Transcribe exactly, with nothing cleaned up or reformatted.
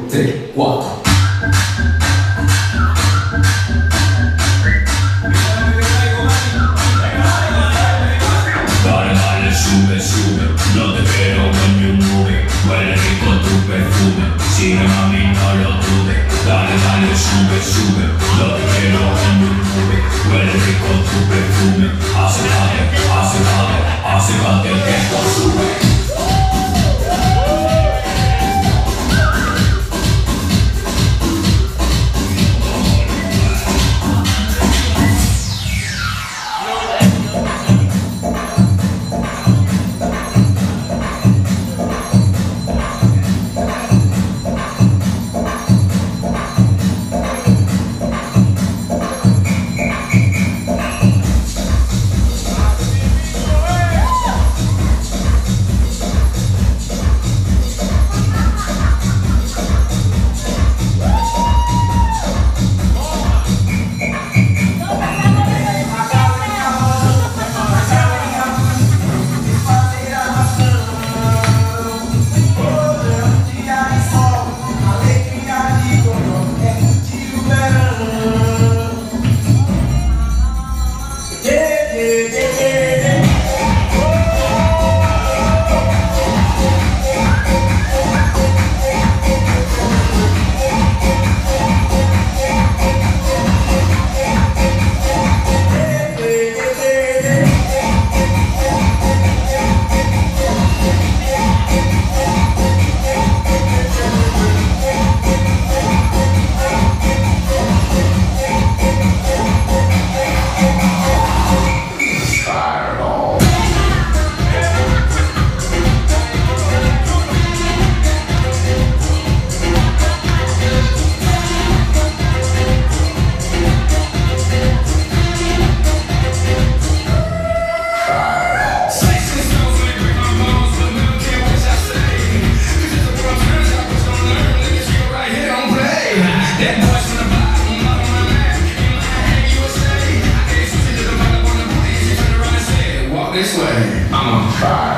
tre, quattro. Dale, dale, sube, sube, no te quiero en mi nube. Huele rico tu perfume, sigue mami, no lo dudes. Dale, dale, sube, sube, no te quiero en mi nube. Huele rico tu perfume, acércate, acércate, acércate que esto sube. This way, I'm on fire.